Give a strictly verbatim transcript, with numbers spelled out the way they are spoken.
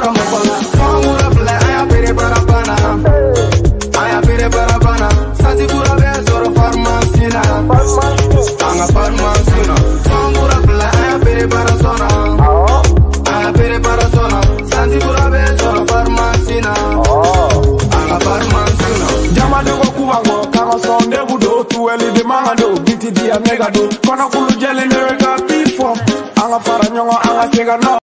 mo bana Sangura fle aya pere para bana Aya pere para bana Santi pura be soro farmasina Anga farmasina Sangura fle aya pere para sona Aya pere para sona Santi pura be soro farmasina Anga farmasina Jama de go kuwango kama sonde budo tueli de mangado biti dia megado kono kulu jele neweka bifo Anga fara nyongo anga sega no